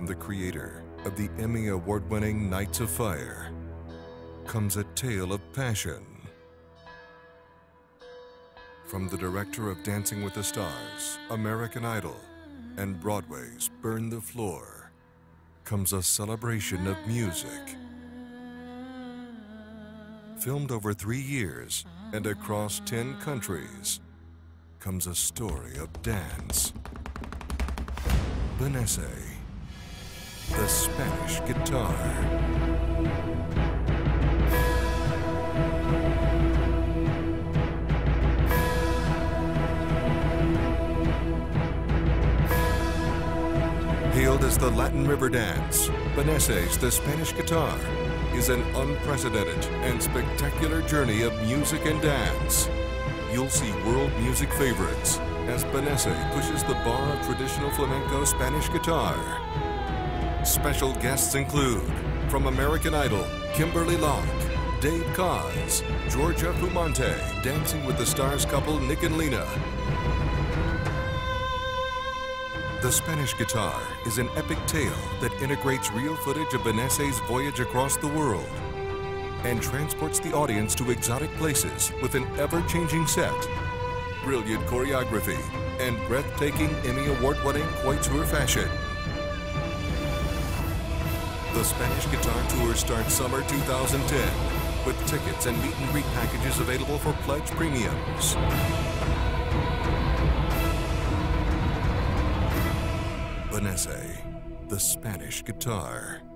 the creator of the Emmy Award-winning Nights of Fire comes a tale of passion. From the director of Dancing with the Stars, American Idol, and Broadway's Burn the Floor comes a celebration of music. Filmed over 3 years and across 10 countries comes a story of dance. Benise, the Spanish guitar. Hailed as the Latin River Dance, Benise's The Spanish Guitar is an unprecedented and spectacular journey of music and dance. You'll see world music favorites as Benise pushes the bar of traditional flamenco Spanish guitar. Special guests include, from American Idol, Kimberly Locke, Dave Koz, Georgia Fumonte, Dancing with the Stars couple Nick and Lena. The Spanish Guitar is an epic tale that integrates real footage of Benise's voyage across the world and transports the audience to exotic places with an ever-changing set, brilliant choreography, and breathtaking Emmy Award-winning couture fashion. The Spanish Guitar Tour starts summer 2010 with tickets and meet and greet packages available for pledge premiums. Benise, the Spanish Guitar.